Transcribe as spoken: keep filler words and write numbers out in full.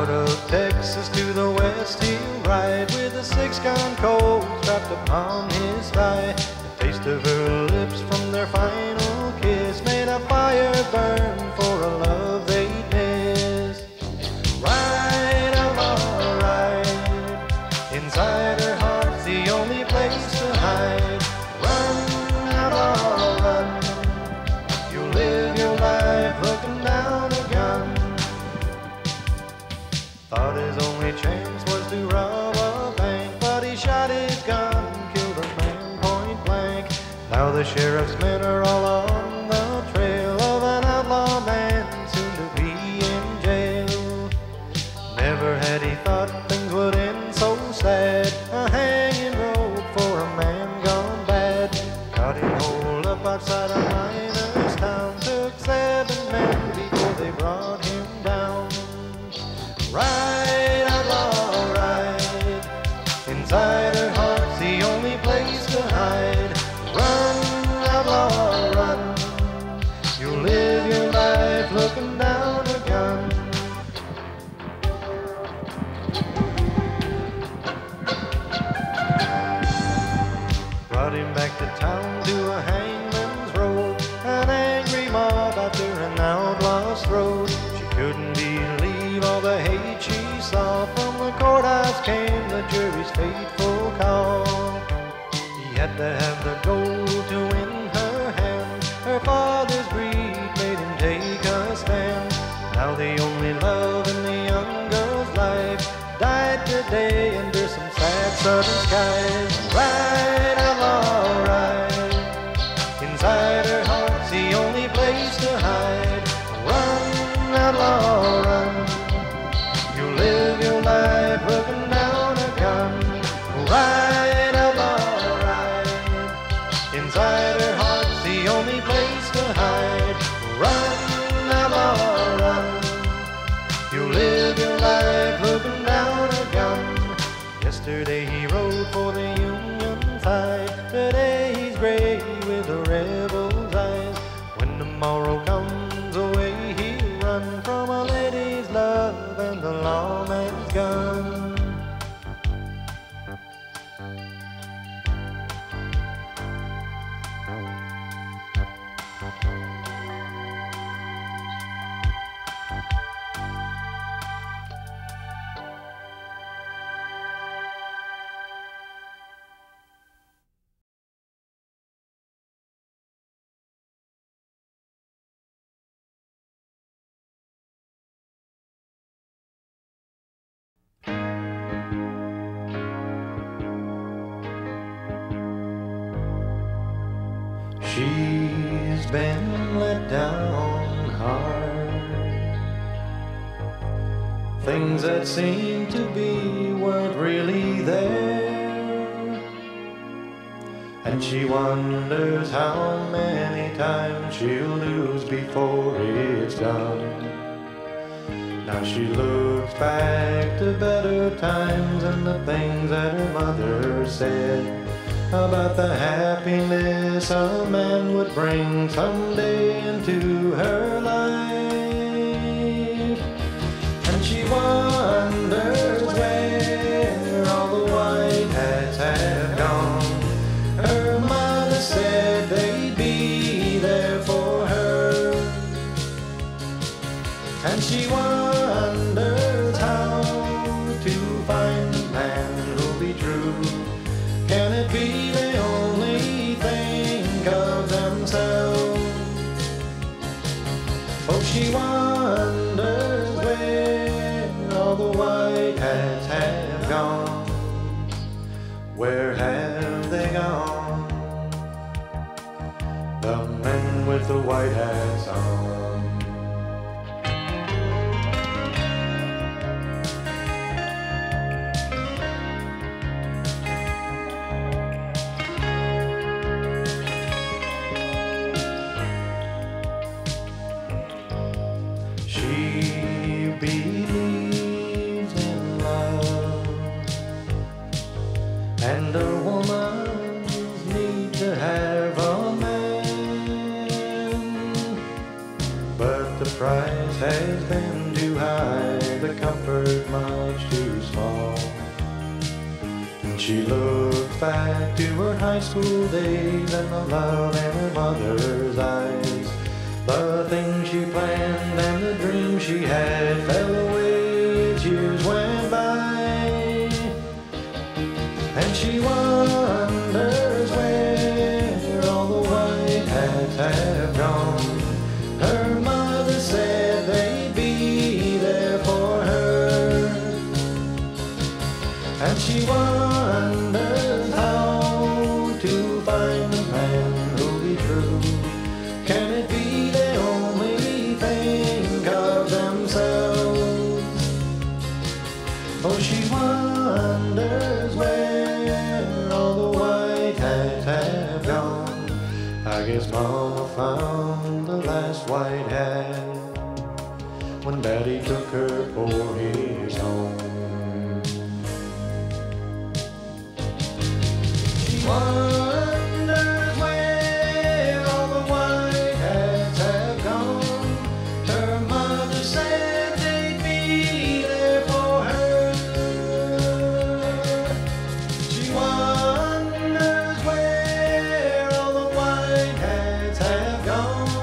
Out of Texas to the west he'll ride, with a six-gun Colt strapped upon his thigh. The taste of her lips from their final kiss made a fire burn for a love they'd miss. Ride, outlaw, ride, inside her heart's the only place to hide. Run, outlaw, run, you'll live your life looking down a gun. Thought his only chance was to rob a bank, but he shot his gun, killed a man point blank. Now the sheriff's men are all on the trail of an outlaw man, soon to be in jail. Never had he thought things would end so sad, a hanging road for a man gone bad. Caught him holed up outside a miner's town, took seven men before they brought him down. Ride, outlaw, ride, inside her heart's the only place to hide. Run, outlaw, run, you'll live your life looking down a gun. Brought him back to town to a hangman's road, an angry mob after an outlaw's throat. She couldn't believe all the hate she saw. From the courthouse came the jury's fateful call. He had to have the gold to win her hand. Her father's greed made him take a stand. Now the only love in the young girl's life died today under some sad southern skies. Ride, outlaw, ride, inside her heart's the only place to hide. Run, outlaw, run, you'll live your life looking down a gun. Ride, outlaw, ride, inside her heart's the only place to hide. Run, outlaw, run, you'll live your life looking down a gun. Yesterday he rode for the Union side, today he's gray with a rebel's eyes. When tomorrow comes away he'll run from a lady's love and the lawman's gun. She's been let down hard. Things that seemed to be weren't really there, and she wonders how many times she'll lose before it's done. Now she looks back to better times and the things that her mother said about the happiness a man would bring someday into her life. And she wonders where all the white hats have gone. Her mother said they'd be there for her, and she wonders how to find a man who'll be true. Can it be they only think of themselves? Oh, she wonders where all the white hats have gone. Where have they gone? The men with the white hats on. She believes in love, and a woman's need to have a man, but the price has has been too high, the comfort much too small. And she looked back to her high school days and the love in her mother's eyes. The things she planned and the dreams she had fell away as years went by. And she wonders where all the white hats have gone. Her mother said they'd be there for her. And she wonders how to find a man who'll be true. Can it be they only think of themselves? Oh, she wonders where all the white hats have gone. I guess Mama found the last white hat when Daddy took her for his home. She wonders where all the white hats have gone. Her mother said they'd be there for her. She wonders where all the white hats have gone.